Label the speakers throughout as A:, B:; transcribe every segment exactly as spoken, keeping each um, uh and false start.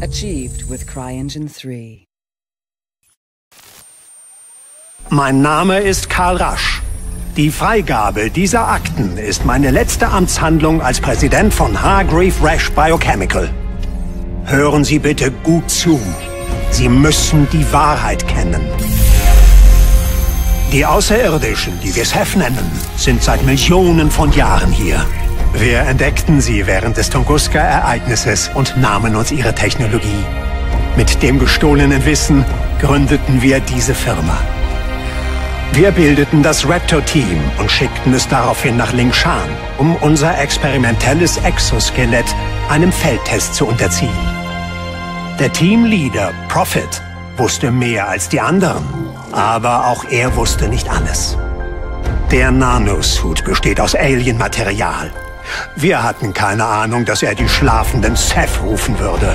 A: Achieved with CryEngine drei.
B: Mein Name ist Karl Rasch. Die Freigabe dieser Akten ist meine letzte Amtshandlung als Präsident von Hargreave Rasch Biochemical. Hören Sie bitte gut zu. Sie müssen die Wahrheit kennen. Die Außerirdischen, die wir Ceph nennen, sind seit Millionen von Jahren hier. Wir entdeckten sie während des Tunguska-Ereignisses und nahmen uns ihre Technologie. Mit dem gestohlenen Wissen gründeten wir diese Firma. Wir bildeten das Raptor-Team und schickten es daraufhin nach Lingshan, um unser experimentelles Exoskelett einem Feldtest zu unterziehen. Der Teamleader, Prophet, wusste mehr als die anderen, aber auch er wusste nicht alles. Der Nanosuit besteht aus Alien-Material. Wir hatten keine Ahnung, dass er die schlafenden Ceph rufen würde.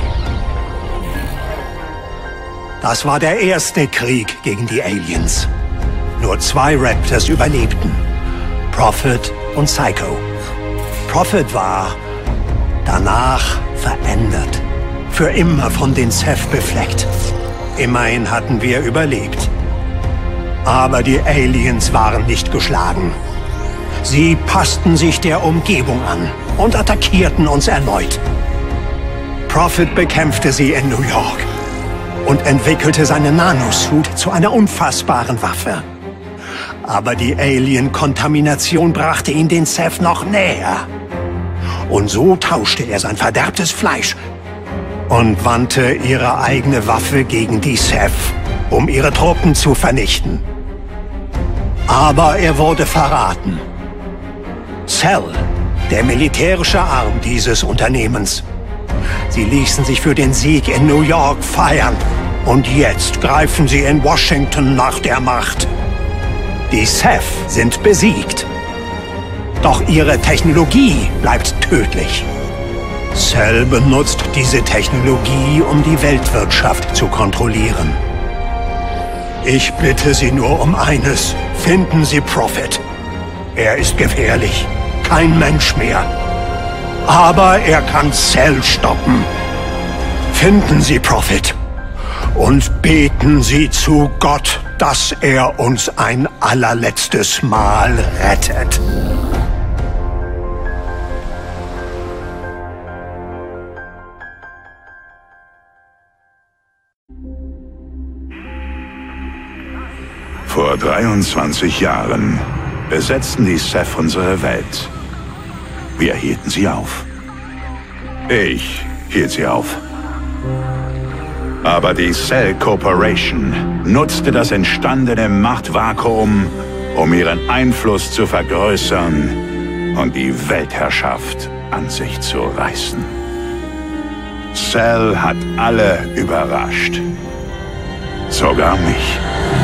B: Das war der erste Krieg gegen die Aliens. Nur zwei Raptors überlebten. Prophet und Psycho. Prophet war danach verändert. Für immer von den Ceph befleckt. Immerhin hatten wir überlebt. Aber die Aliens waren nicht geschlagen. Sie passten sich der Umgebung an und attackierten uns erneut. Prophet bekämpfte sie in New York und entwickelte seine Nanosuit zu einer unfassbaren Waffe. Aber die Alien-Kontamination brachte ihn den Ceph noch näher. Und so tauschte er sein verderbtes Fleisch und wandte ihre eigene Waffe gegen die Ceph, um ihre Truppen zu vernichten. Aber er wurde verraten. Cell, der militärische Arm dieses Unternehmens. Sie ließen sich für den Sieg in New York feiern. Und jetzt greifen sie in Washington nach der Macht. Die Ceph sind besiegt. Doch ihre Technologie bleibt tödlich. Cell benutzt diese Technologie, um die Weltwirtschaft zu kontrollieren. Ich bitte Sie nur um eines. Finden Sie Prophet. Er ist gefährlich. Kein Mensch mehr. Aber er kann Cell stoppen. Finden Sie Prophet. Und beten Sie zu Gott, dass er uns ein allerletztes Mal rettet.
C: Vor dreiundzwanzig Jahren besetzten die Ceph unsere Welt. Wir hielten sie auf. Ich hielt sie auf. Aber die Cell Corporation nutzte das entstandene Machtvakuum, um ihren Einfluss zu vergrößern und die Weltherrschaft an sich zu reißen. Cell hat alle überrascht. Sogar mich.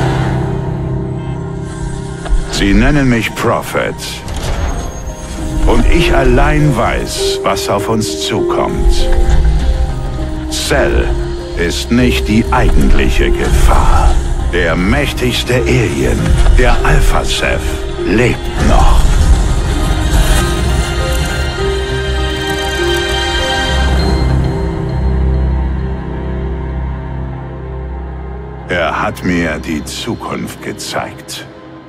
C: Sie nennen mich Prophet. Und ich allein weiß, was auf uns zukommt. Cell ist nicht die eigentliche Gefahr. Der mächtigste Alien, der Alpha-Ceph, lebt noch. Er hat mir die Zukunft gezeigt.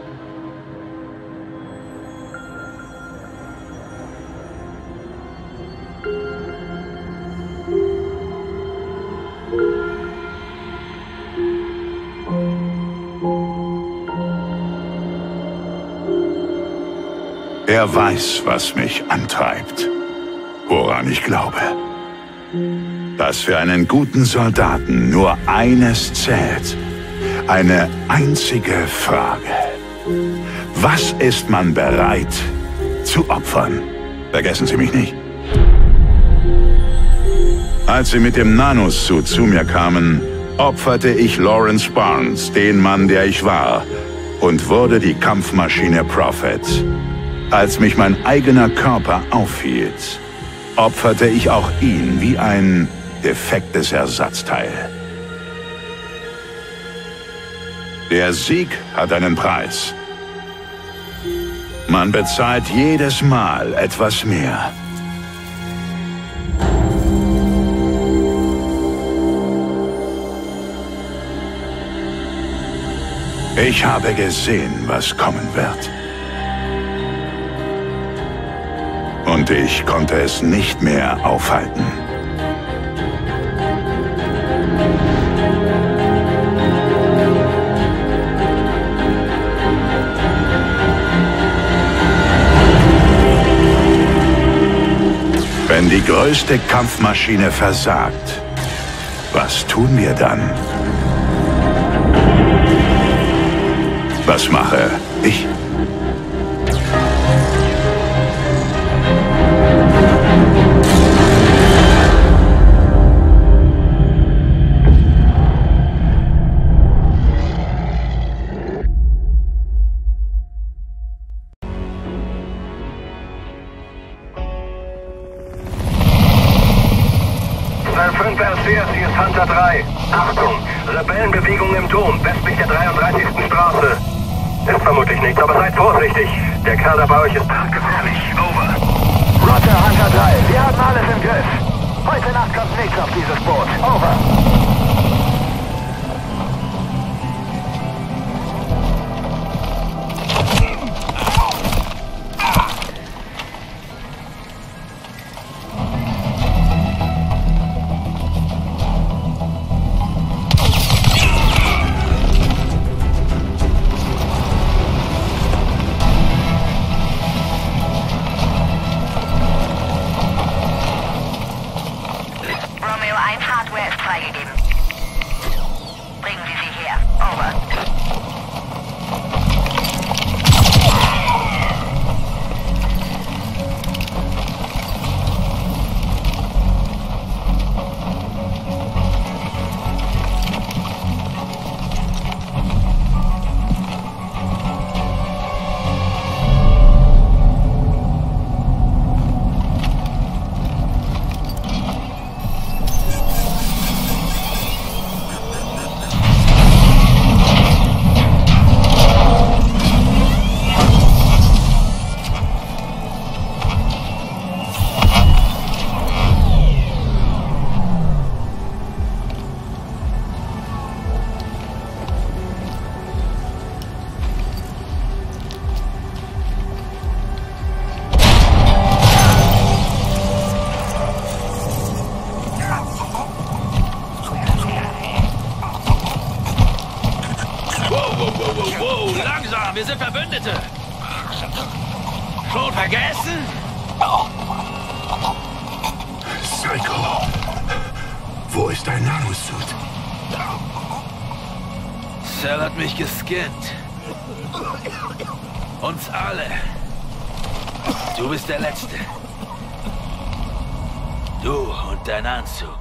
C: Er weiß, was mich antreibt, woran ich glaube. Dass für einen guten Soldaten nur eines zählt. Eine einzige Frage. Was ist man bereit zu opfern? Vergessen Sie mich nicht. Als Sie mit dem Nanosuit zu mir kamen, opferte ich Lawrence Barnes, den Mann, der ich war, und wurde die Kampfmaschine Prophet. Als mich mein eigener Körper aufhielt, opferte ich auch ihn wie ein defektes Ersatzteil. Der Sieg hat einen Preis. Man bezahlt jedes Mal etwas mehr. Ich habe gesehen, was kommen wird. Und ich konnte es nicht mehr aufhalten. Wenn die größte Kampfmaschine versagt, was tun wir dann? Was mache ich?
D: fünf R C S, hier ist Hunter drei. Achtung! Rebellenbewegung im Dom, westlich der dreiunddreißigsten Straße. Ist vermutlich nichts, aber seid vorsichtig. Der Kerl da bei euch ist gefährlich. Over.
E: Roger, Hunter drei. Wir haben alles im Griff. Heute Nacht kommt nichts auf dieses Boot. Over.
F: Wir sind Verbündete! Schon vergessen?
C: Psycho, wo ist dein Nanosuit?
F: Cell hat mich gescannt. Uns alle. Du bist der Letzte. Du und dein Anzug.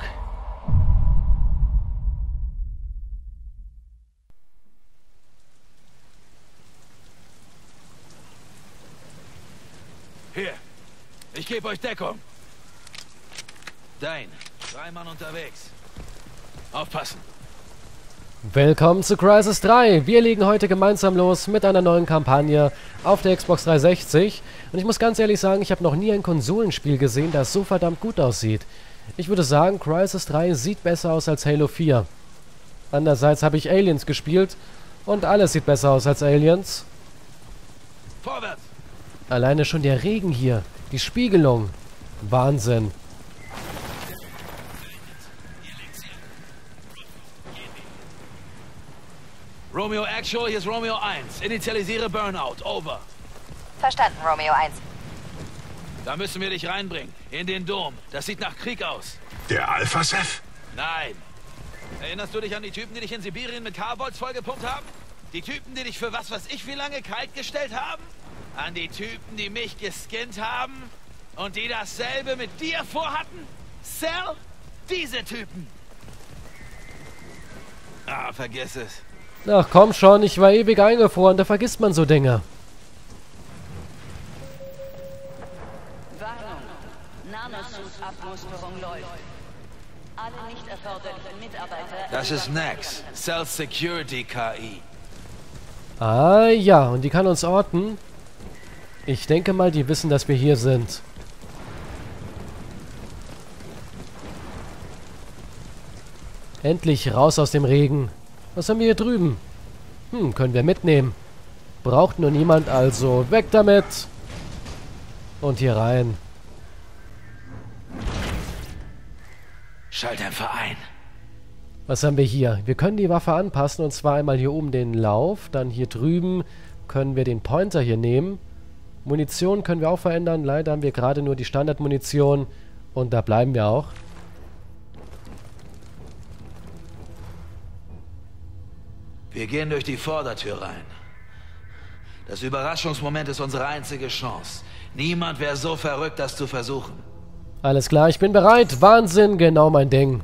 F: Hier, ich gebe euch Deckung. Dein, drei Mann unterwegs. Aufpassen.
G: Willkommen zu Crysis drei. Wir legen heute gemeinsam los mit einer neuen Kampagne auf der Xbox dreihundertsechzig. Und ich muss ganz ehrlich sagen, ich habe noch nie ein Konsolenspiel gesehen, das so verdammt gut aussieht. Ich würde sagen, Crysis drei sieht besser aus als Halo vier. Andererseits habe ich Aliens gespielt und alles sieht besser aus als Aliens.
F: Vorwärts!
G: Alleine schon der Regen hier, die Spiegelung. Wahnsinn.
F: Romeo Actual, hier ist Romeo eins. Initialisiere Burnout. Over.
H: Verstanden, Romeo eins.
F: Da müssen wir dich reinbringen. In den Dom. Das sieht nach Krieg aus.
C: Der Alpha-Sef?
F: Nein. Erinnerst du dich an die Typen, die dich in Sibirien mit Carbolds vollgepumpt haben? Die Typen, die dich für was weiß ich wie lange kaltgestellt haben? An die Typen, die mich geskinnt haben? Und die dasselbe mit dir vorhatten? Cell? Diese Typen. Ah, vergiss es.
G: Ach komm schon, ich war ewig eingefroren, da vergisst man so Dinge.
I: Warnung. Nanosuit-Abmusterung läuft. Alle nicht erforderlichen Mitarbeiter...
F: Das ist Nax. Cell Security K I.
G: Ah ja, und die kann uns orten. Ich denke mal, die wissen, dass wir hier sind. Endlich raus aus dem Regen. Was haben wir hier drüben? Hm, können wir mitnehmen. Braucht nur niemand, also weg damit. Und hier rein.
F: Schalldämpfer ein.
G: Was haben wir hier? Wir können die Waffe anpassen und zwar einmal hier oben den Lauf. Dann hier drüben können wir den Pointer hier nehmen. Munition können wir auch verändern. Leider haben wir gerade nur die Standardmunition und da bleiben wir auch.
F: Wir gehen durch die Vordertür rein. Das Überraschungsmoment ist unsere einzige Chance. Niemand wäre so verrückt, das zu versuchen.
G: Alles klar, ich bin bereit. Wahnsinn, genau mein Ding.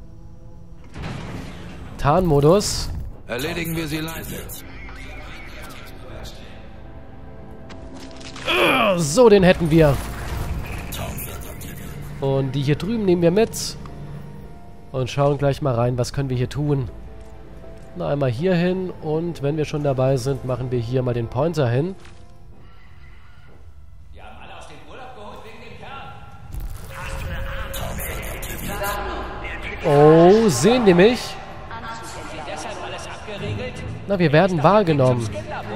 G: Tarnmodus.
F: Erledigen wir sie leise.
G: So, den hätten wir. Und die hier drüben nehmen wir mit. Und schauen gleich mal rein, was können wir hier tun. Na, einmal hier hin. Und wenn wir schon dabei sind, machen wir hier mal den Pointer hin.
F: Wir haben alle aus dem Urlaub geholt wegen dem
G: Oh,
F: Kern.
G: sehen die mich? Na, wir werden wahrgenommen.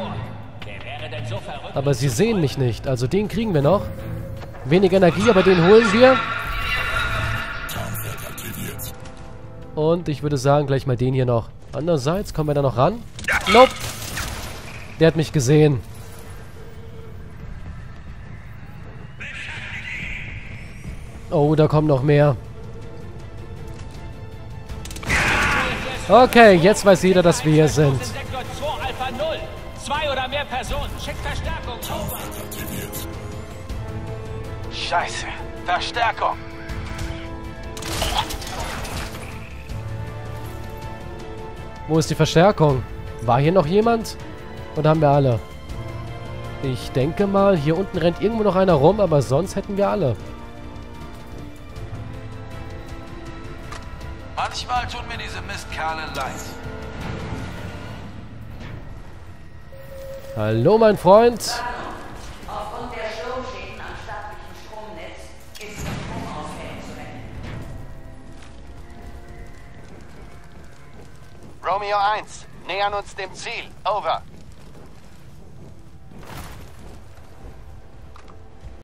G: Aber sie sehen mich nicht. Also den kriegen wir noch. Wenig Energie, aber den holen wir. Und ich würde sagen, gleich mal den hier noch. Andererseits, kommen wir da noch ran? Nope. Der hat mich gesehen. Oh, da kommen noch mehr. Okay, jetzt weiß jeder, dass wir hier sind.
J: Zwei oder mehr Personen. Schickt Verstärkung. Over.
F: Scheiße. Verstärkung.
G: Wo ist die Verstärkung? War hier noch jemand? Oder haben wir alle? Ich denke mal, hier unten rennt irgendwo noch einer rum, aber sonst hätten wir alle.
F: Manchmal tun mir diese Mistkerle leid.
G: Hallo, mein Freund.
I: Aufgrund der Sturmschäden am staatlichen Stromnetz ist Stromausfällen zu rechnen.
E: Romeo eins, nähern uns dem Ziel. Over.